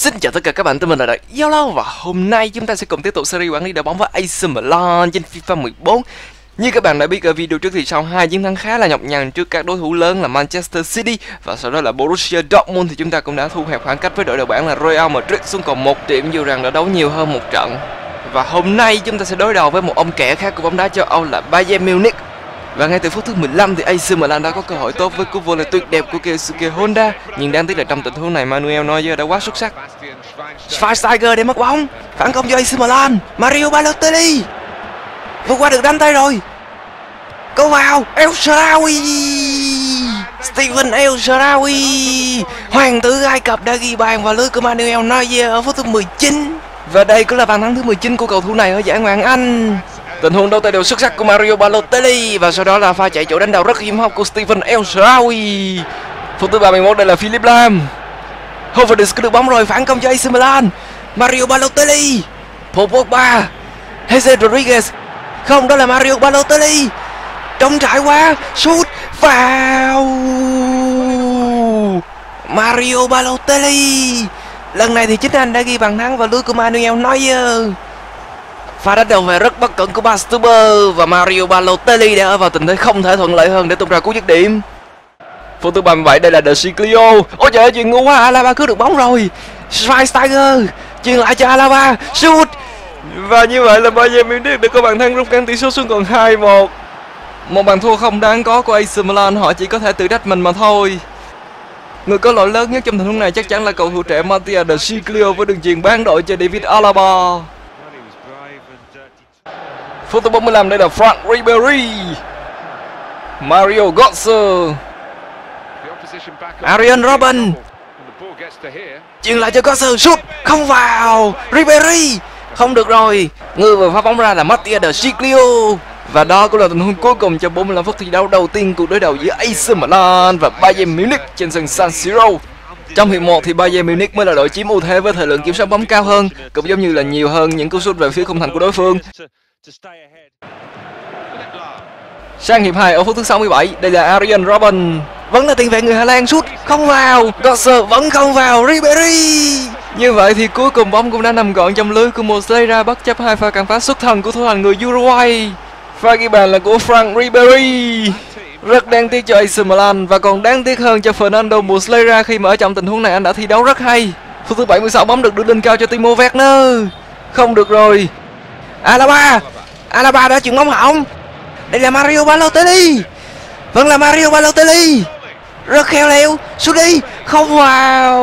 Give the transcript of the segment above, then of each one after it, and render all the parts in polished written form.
Xin chào tất cả các bạn, tôi mình là Yolo và hôm nay chúng ta sẽ cùng tiếp tục series quản lý đội bóng với AC Milan trên FIFA 14. Như các bạn đã biết ở video trước thì sau hai chiến thắng khá là nhọc nhằn trước các đối thủ lớn là Manchester City và sau đó là Borussia Dortmund thì chúng ta cũng đã thu hẹp khoảng cách với đội đầu bảng là Real Madrid xuống còn 1 điểm, dù rằng đã đấu nhiều hơn một trận. Và hôm nay chúng ta sẽ đối đầu với một ông kẻ khác của bóng đá châu Âu là Bayern Munich. Và ngay từ phút thứ 15 thì AC Milan đã có cơ hội tốt với cú vô lây tuyệt đẹp của Keisuke Honda, nhưng đáng tiếc là trong tình huống này Manuel Neuer đã quá xuất sắc. Schweinsteiger để mất bóng, phản công cho AC Milan, Mario Balotelli vượt qua được đánh tay rồi, câu vào El Shaarawy, Steven El Shaarawy, hoàng tử Ai Cập đã ghi bàn vào lưới của Manuel Neuer ở phút thứ 19. Và đây cũng là bàn thắng thứ 19 của cầu thủ này ở giải Ngoại hạng Anh. Tình huống đấu tay đều xuất sắc của Mario Balotelli và sau đó là pha chạy chỗ đánh đầu rất hiểm hóc của Steven El Shaarawy. Phút thứ 31 đây là Philipp Lahm. Hoverdis có được bóng rồi, phản công cho AC Milan. Mario Balotelli, Paul Pogba, Jose Rodriguez. Không, đó là Mario Balotelli. Trống trải quá, sút vào. Mario Balotelli. Lần này thì chính anh đã ghi bàn thắng vào lưới của Manuel Neuer. Pha đánh đầu về rất bất cẩn của Bastuber và Mario Balotelli đã ở vào tình thế không thể thuận lợi hơn để tung ra cú dứt điểm. Phút thứ 37 đây là De Sciglio. Ôi trời ơi, chuyện ngu quá, Alaba cướp được bóng rồi. Schweinsteiger chuyền lại cho Alaba, sút. Và như vậy là Bayern Munich đã có bàn thắng rút ngắn tỷ số xuống còn 2-1. Một bàn thua không đáng có của AC Milan, họ chỉ có thể tự trách mình mà thôi. Người có lỗi lớn nhất trong tình huống này chắc chắn là cầu thủ trẻ Mattia De Sciglio với đường chuyền bán đội cho David Alaba. Phút thứ 45 đây là Frank Ribery, Mario Götze, Arjen Robben chuyền lại cho Götze, sút không vào. Ribery không được rồi, người vừa phá bóng ra là Mattia De Sciglio. Và đó cũng là tình huống cuối cùng cho 45 phút thi đấu đầu tiên cuộc đối đầu giữa AC Milan và Bayern Munich trên sân San Siro. Trong hiệp 1 thì Bayern Munich mới là đội chiếm ưu thế với thời lượng kiểm soát bóng cao hơn, cũng giống như là nhiều hơn những cú sút về phía khung thành của đối phương. Sang hiệp 2 ở phút thứ 67, đây là Arjen Robben, vẫn là tiền vệ người Hà Lan, sút không vào. Götze vẫn không vào. Ribery. Như vậy thì cuối cùng bóng cũng đã nằm gọn trong lưới của Muslera bất chấp hai pha cản phá xuất thần của thủ thành người Uruguay. Pha ghi bàn là của Frank Ribery. Rất đáng tiếc cho AC Milan và còn đáng tiếc hơn cho Fernando Muslera khi mà ở trong tình huống này anh đã thi đấu rất hay. Phút thứ 76 bóng được đưa lên cao cho Timo Werner. Không được rồi. Alaba đã chuyền bóng hỏng. Đây là Mario Balotelli. Vẫn là Mario Balotelli. Rất khéo léo, sút đi, không vào.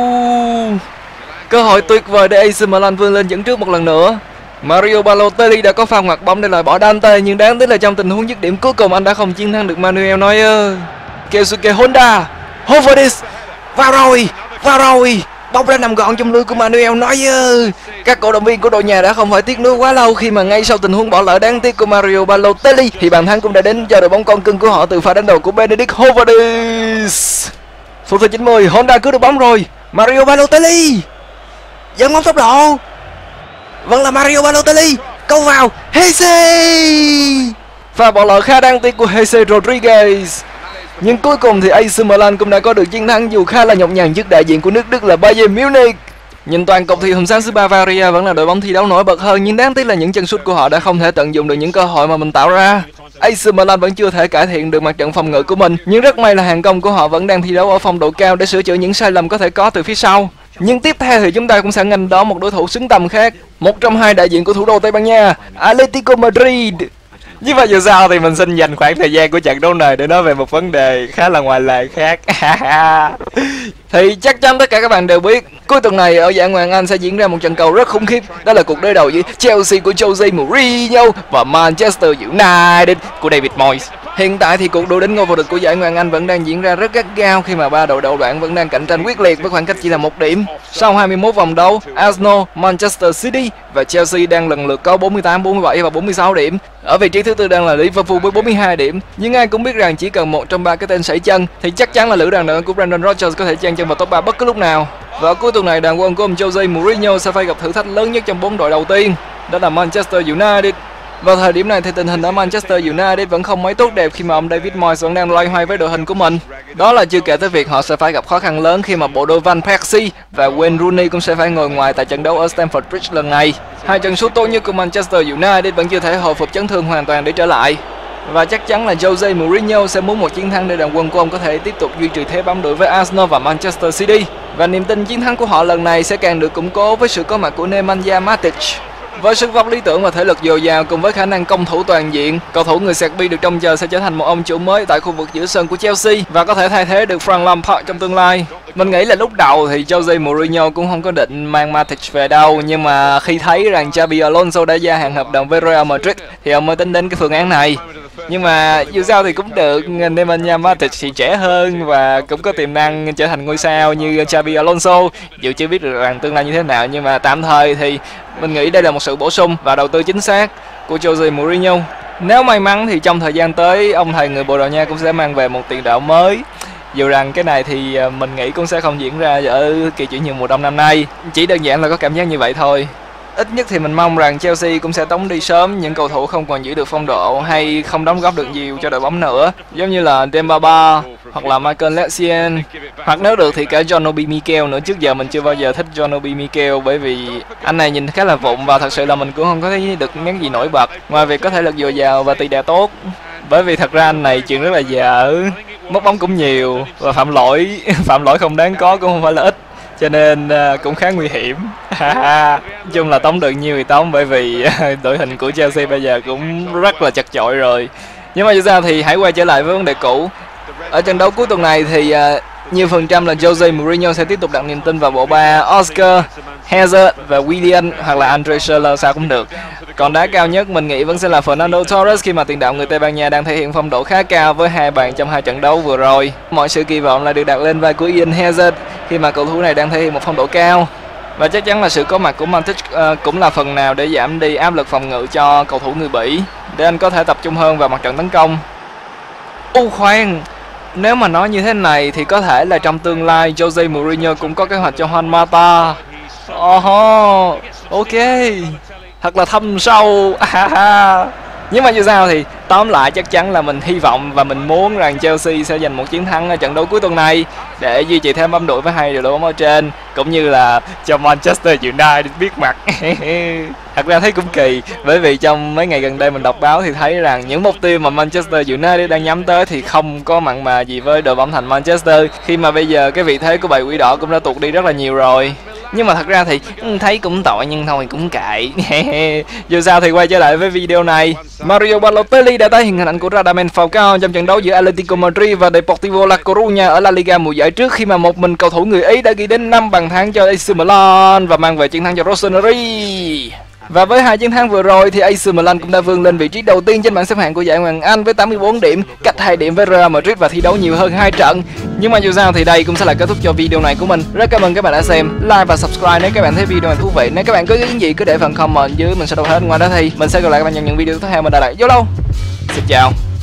Cơ hội tuyệt vời để AC Milan vươn lên dẫn trước một lần nữa. Mario Balotelli đã có pha ngoặt bóng để loại bỏ Dante, nhưng đáng tiếc là trong tình huống dứt điểm cuối cùng anh đã không chiến thắng được Manuel Neuer. Keisuke Honda, Hoverdis, vào rồi. Bóng đã nằm gọn trong lưới của Manuel Neuer. Các cổ động viên của đội nhà đã không phải tiếc nuối quá lâu khi mà ngay sau tình huống bỏ lỡ đáng tiếc của Mario Balotelli thì bàn thắng cũng đã đến cho đội bóng con cưng của họ từ pha đánh đầu của Benedikt Hoverdis. Phút thứ 90, Honda cướp được bóng rồi. Mario Balotelli dẫn bóng tốc độ, vẫn là Mario Balotelli, câu vào. Jose, pha bỏ lỡ khá đáng tiếc của Jose Rodriguez. Nhưng cuối cùng thì AC Milan cũng đã có được chiến thắng dù khá là nhọc nhằn trước đại diện của nước Đức là Bayern Munich. Nhìn toàn cục thì hùng sáng xứ Bavaria vẫn là đội bóng thi đấu nổi bật hơn, nhưng đáng tiếc là những chân sút của họ đã không thể tận dụng được những cơ hội mà mình tạo ra. AC Milan vẫn chưa thể cải thiện được mặt trận phòng ngự của mình, nhưng rất may là hàng công của họ vẫn đang thi đấu ở phong độ cao để sửa chữa những sai lầm có thể có từ phía sau. Nhưng tiếp theo thì chúng ta cũng sẽ nghênh đón một đối thủ xứng tầm khác, một trong hai đại diện của thủ đô Tây Ban Nha, Atletico Madrid. Như vậy giờ sau thì mình xin dành khoảng thời gian của trận đấu này để nói về một vấn đề khá là ngoài lề khác. Thì chắc chắn tất cả các bạn đều biết cuối tuần này ở giải Ngoại hạng Anh sẽ diễn ra một trận cầu rất khủng khiếp, đó là cuộc đối đầu giữa Chelsea của Jose Mourinho và Manchester United của David Moyes. Hiện tại thì cuộc đua đến ngôi vô địch của giải Ngoại hạng Anh vẫn đang diễn ra rất gắt gao khi mà ba đội đầu bảng vẫn đang cạnh tranh quyết liệt với khoảng cách chỉ là 1 điểm. Sau 21 vòng đấu, Arsenal, Manchester City và Chelsea đang lần lượt có 48, 47 và 46 điểm. Ở vị trí thứ tư đang là Liverpool với 42 điểm. Nhưng ai cũng biết rằng chỉ cần một trong ba cái tên sẩy chân thì chắc chắn là lữ đoàn đội của Brendan Rodgers có thể chen chân vào top 3 bất cứ lúc nào. Và cuối tuần này đoàn quân của ông Jose Mourinho sẽ phải gặp thử thách lớn nhất trong 4 đội đầu tiên, đó là Manchester United. Vào thời điểm này thì tình hình ở Manchester United vẫn không mấy tốt đẹp khi mà ông David Moyes vẫn đang loay hoay với đội hình của mình. Đó là chưa kể tới việc họ sẽ phải gặp khó khăn lớn khi mà bộ đôi Van Persie và Wayne Rooney cũng sẽ phải ngồi ngoài tại trận đấu ở Stamford Bridge lần này. Hai chân sút tốt nhất của Manchester United vẫn chưa thể hồi phục chấn thương hoàn toàn để trở lại. Và chắc chắn là Jose Mourinho sẽ muốn một chiến thắng để đoàn quân của ông có thể tiếp tục duy trì thế bám đuổi với Arsenal và Manchester City. Và niềm tin chiến thắng của họ lần này sẽ càng được củng cố với sự có mặt của Nemanja Matic. Với sức vóc lý tưởng và thể lực dồi dào cùng với khả năng công thủ toàn diện, cầu thủ người Serbia được trông chờ sẽ trở thành một ông chủ mới tại khu vực giữa sân của Chelsea và có thể thay thế được Frank Lampard trong tương lai. Mình nghĩ là lúc đầu thì Jose Mourinho cũng không có định mang Matic về đâu, nhưng mà khi thấy rằng Xabi Alonso đã gia hạn hợp đồng với Real Madrid thì ông mới tính đến cái phương án này. Nhưng mà dù sao thì cũng được, Nemanja Matic thì trẻ hơn và cũng có tiềm năng trở thành ngôi sao như Xabi Alonso. Dù chưa biết được rằng tương lai như thế nào, nhưng mà tạm thời thì mình nghĩ đây là một sự bổ sung và đầu tư chính xác của Jose Mourinho. Nếu may mắn thì trong thời gian tới, ông thầy người Bồ Đào Nha cũng sẽ mang về một tiền đạo mới. Dù rằng cái này thì mình nghĩ cũng sẽ không diễn ra ở kỳ chuyển nhượng mùa đông năm nay. Chỉ đơn giản là có cảm giác như vậy thôi. Ít nhất thì mình mong rằng Chelsea cũng sẽ tống đi sớm những cầu thủ không còn giữ được phong độ hay không đóng góp được nhiều cho đội bóng nữa, giống như là Demba Ba hoặc là Michael Essien, hoặc nếu được thì cả John Obi Mikel nữa. Trước giờ mình chưa bao giờ thích John Obi Mikel bởi vì anh này nhìn khá là vụng và thật sự là mình cũng không có thấy được nét gì nổi bật ngoài việc có thể lực dồi dào và tỷ đà tốt. Bởi vì thật ra anh này chuyện rất là dở, mất bóng cũng nhiều và phạm lỗi không đáng có cũng không phải là ít, cho nên cũng khá nguy hiểm. Nói chung là tống được nhiều thì tống, bởi vì đội hình của Chelsea bây giờ cũng rất là chật chội rồi. Nhưng mà dù sao thì hãy quay trở lại với vấn đề cũ. Ở trận đấu cuối tuần này thì nhiều phần trăm là Jose Mourinho sẽ tiếp tục đặt niềm tin vào bộ ba Oscar, Hazard và Willian hoặc là Andre Schürrle sao cũng được. Còn đá cao nhất mình nghĩ vẫn sẽ là Fernando Torres khi mà tiền đạo người Tây Ban Nha đang thể hiện phong độ khá cao với 2 bàn trong 2 trận đấu vừa rồi. Mọi sự kỳ vọng là được đặt lên vai của Eden Hazard khi mà cầu thủ này đang thể hiện một phong độ cao. Và chắc chắn là sự có mặt của Matic cũng là phần nào để giảm đi áp lực phòng ngự cho cầu thủ người Bỉ, để anh có thể tập trung hơn vào mặt trận tấn công. Khoan, nếu mà nói như thế này thì có thể là trong tương lai Jose Mourinho cũng có kế hoạch cho Juan Mata. Ok, thật là thâm sâu. Nhưng mà dù sao thì tóm lại chắc chắn là mình hy vọng và mình muốn rằng Chelsea sẽ giành một chiến thắng ở trận đấu cuối tuần này để duy trì thêm bám đuổi với hai đội bóng ở trên, cũng như là cho Manchester United biết mặt. Thật ra thấy cũng kỳ, bởi vì trong mấy ngày gần đây mình đọc báo thì thấy rằng những mục tiêu mà Manchester United đang nhắm tới thì không có mặn mà gì với đội bóng thành Manchester, khi mà bây giờ cái vị thế của bầy quỷ đỏ cũng đã tụt đi rất là nhiều rồi. Nhưng mà thật ra thì thấy cũng tội nhưng thôi cũng kệ. Dù sao thì quay trở lại với video này. Mario Balotelli đã tái hiện hình ảnh của Radamel Falcao trong trận đấu giữa Atletico Madrid và Deportivo La Coruña ở La Liga mùa giải trước, khi mà một mình cầu thủ người Ý đã ghi đến 5 bàn thắng cho AC Milan và mang về chiến thắng cho Rossoneri. Và với 2 chiến thắng vừa rồi thì AC Milan cũng đã vươn lên vị trí đầu tiên trên bảng xếp hạng của giải Ngoại hạng Anh với 84 điểm, cách 2 điểm với Real Madrid và thi đấu nhiều hơn 2 trận. Nhưng mà dù sao thì đây cũng sẽ là kết thúc cho video này của mình. Rất cảm ơn các bạn đã xem, like và subscribe nếu các bạn thấy video này thú vị. Nếu các bạn có ý kiến gì cứ để phần comment dưới, mình sẽ đọc hết. Ngoài ra thì mình sẽ gặp lại các bạn trong những video tiếp theo. Mình đã là YOLO. Xin chào.